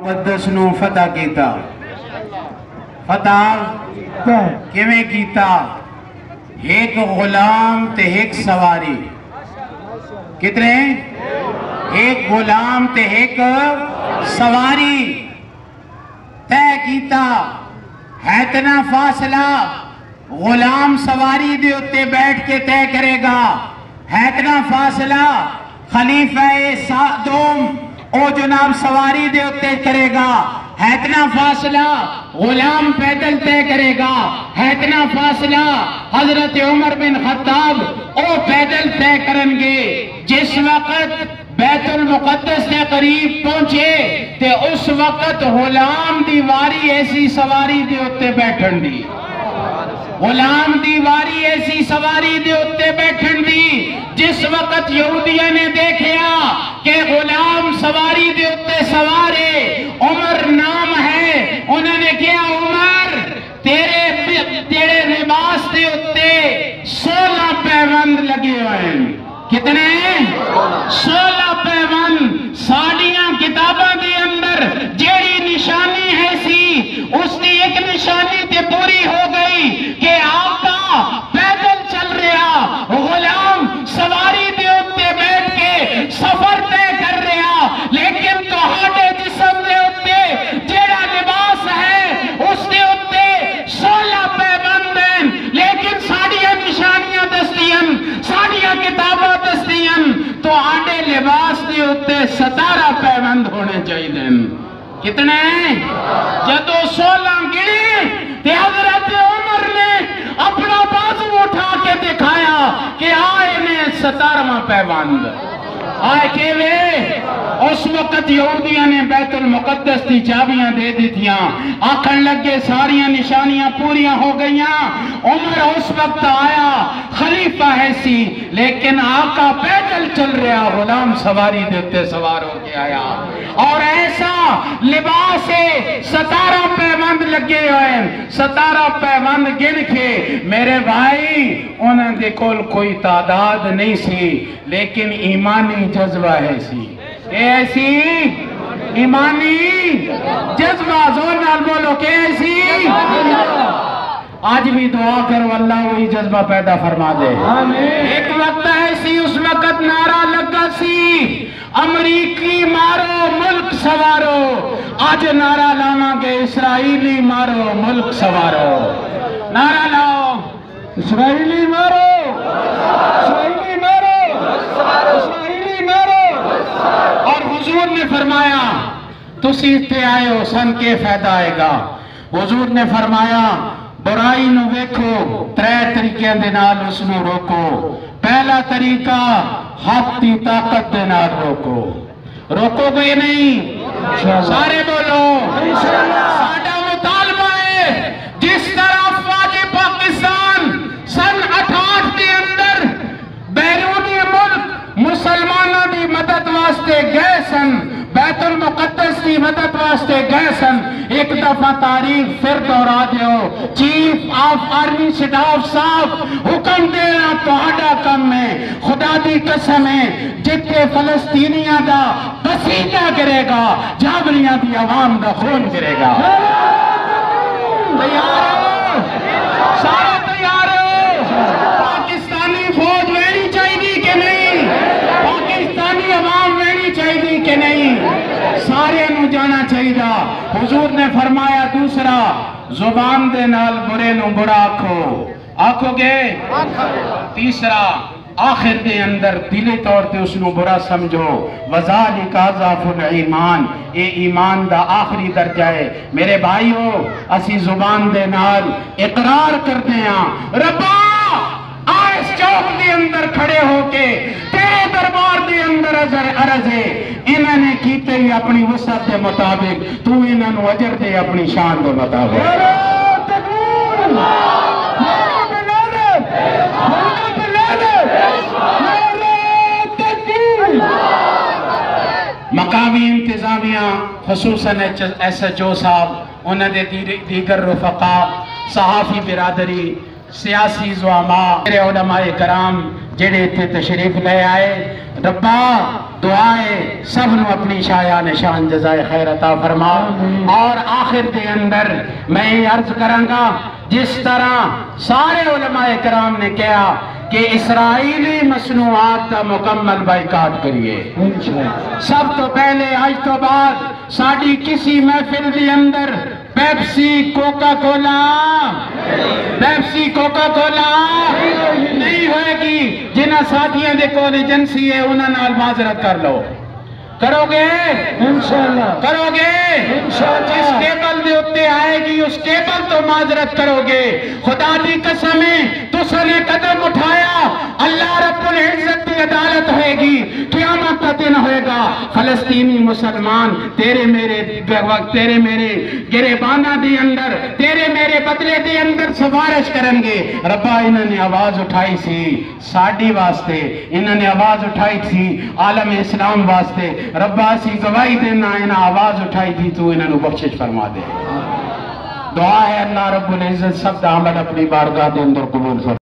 مقدس نو فتح کیتا. فتح کیویں کیتا؟ ایک غلام تے ایک سواری. کتنے؟ ایک غلام تے ایک سواری طے کیتا. ہے اتنا فاصلہ غلام سواری دے اتے بیٹھ کے طے کرے گا. ہے اتنا فاصلہ خلیفہ دوم او جناب سواری دے اتے کرے گا. ہے اتنا فاصلہ غلام پیدل طے کرے گا. ہے اتنا فاصلہ حضرت عمر بن خطاب او پیدل طے کریں گے. جس وقت بیت المقدس کے قریب پہنچے تے اس وقت غلام دی واری ایسی سواری دے اتے بیٹھن دی. غلام دی واری ایسی سواری دے اتے بیٹھن دی. جس وقت یہودیہ نے دیکھیا کہ غلام سواری دے اتے سوارے، عمر نام ہے، انہوں نے کہا عمر تیرے لباس دے اتے 16 پیوند لگے ہوئے ہیں. کتنے؟ 16 پیوند. ساڑیاں کتاباں دے اندر جیڑی نشانی ہے سی اس کی ایک نشانی تے پوری ہو گئی کہ آقا پیدل چل رہا، غلام سواری دے اتے بیٹھ کے سفر طے کر رہا. لیکن تہاڈے جسم دے اتے جیڑا لباس ہے اس دے اتے 16 پیوند ہیں. لیکن ساڑیاں نشانیاں دستیاں، ساڑیاں کتاباں دستیاں، تو آڈے لباس دے اتے 17 پیوند ہونے چاہیے. کتنے؟ جدو 16 گڑی تے حضرت عمر نے اپنا بازو اٹھا کے دکھایا کہ آئے نے 17واں پیوند. آئے کیوے؟ اس وقت یہودیاں نے بیت المقدس کی چابیاں دے دی تھیاں. آکھن لگے ساریاں نشانیاں پوریاں ہو گئیاں. عمر اس وقت آیا، خلیفہ ہے سی، لیکن آقا پیدل چل رہا، غلام سواری دیتے سوار ہو کے آیا. اور ایسا لباس ہے 17 پیوند لگے ہوئے. 17 پیوند گن کے میرے بھائی انہوں نے کول کوئی تعداد نہیں سی، لیکن ایمانی جذبہ ہے سی. ایسی ایمانی جذبہ، زور نال بولو کہ ایسی. آج بھی دعا کرو اللہ وہی جذبہ پیدا فرما دے. ایک وقت ایسی اس وقت نعرہ لگا سی امریکی مارو ملک سوارو. آج نعرہ لانا کہ اسرائیلی مارو ملک سوارو. نعرہ لاؤ اسرائیلی مارو، اسرائیلی مارو، اسرائیلی مارو. اور حضور نے فرمایا تسی تے آئے ہو سن کے فائدہ آئے گا. حضور نے فرمایا برائی نو ویکھو، 3 طریقے دے نال اس نو روکو. پہلا طریقہ حق دی طاقت دے نال روکو. روکو گے نہیں؟ سارے بولو. ساڈا مطالبہ ہے جس طرح افواج پاکستان سن 68 دے اندر بیرونی ملک مسلمانوں دی مدد واسطے گئے سن، بیت المقدس کی مدد واسطے گئے سن. ایک دفعہ تاریخ پھر دہرا دیو. چیف آف آرمی سٹاف صاحب حکم دینا تہاڈا کم ہے. خدا دی قسم ہے جتنے فلسطینیاں دا پسینہ گرے گا، جابریاں دی عوام دا خون گرے گا. تیار ہو؟ سارے تیار ہو؟ پاکستانی فوج لینی چاہیے کہ نہیں؟ پاکستانی عوام لینی چاہیے کہ نہیں؟ سارے نو جانا چاہیے. حضور نے فرمایا دوسرا زبان دے نال برے نو برا آکھو. آکھو گے؟ تیسرا آخر دے اندر دلی طور تے اس نو برا سمجھو. وَذَلِكَ أَضْعَفُ الْإِيمَانِ. اے ایمان دا آخری درجہ ہے. میرے بھائیو اسی زبان دے نال اقرار کرتے ہیں ربا آئس چوک دے اندر کھڑے ہو کے تیرے دربار دے اندر عرض ہے انہوں نے کیتے ہی اپنی وسعت دے مطابق، تو انہوں نے اجر دے اپنی شان دے مطابق. مقامی انتظامیہ خصوصاً ایس ایچ او صاحب، انہوں نے دیگر رفقا، صحافی برادری، سیاسی زعماء، میرے علماء کرام جڑے تے تشریف لے آئے، ربا دعا ہے سب نو اپنی شایان شان جزائے خیر عطا فرما. اور آخر دے اندر میں یہ عرض کروں گا جس طرح سارے علماء کرام نے کہا کہ اسرائیلی مصنوعات کا مکمل بائیکاٹ کریے. سب تو پہلے آج تو بعد ساڑی کسی محفل دی اندر پیپسی کوکا کولا نہیں ہوئے گی. جنہ ساتھیاں دے کول ایجنسی ہے انہاں نال معذرت کر لو. کرو گے انشاءاللہ کرو گے انشاءاللہ. جس ٹیبل دے اتے آئے گی اس ٹیبل تو معذرت کرو گے. خدا دی قسم ہے تو سنے قدم اٹھایا اللہ رب العزت کی عدالت ہوئے گی. قیامت کا دن ہوئے گا. فلسطینی مسلمان تیرے میرے گریبانہ دی اندر تیرے میرے بدلے دی اندر سفارش کریں گے. ربا انہوں نے آواز اٹھائی سی ساڑی واسطے, انہوں نے آواز اٹھائی تھی عالم اسلام واسطے. ربا اسی گواہی دینا انہاں آواز اٹھائی تھی تو انہوں نے بخشش فرما دے. دعا ہے اللہ رب العزت سب دا عمل اپنی بارگاہ دے اندر قبول فرما.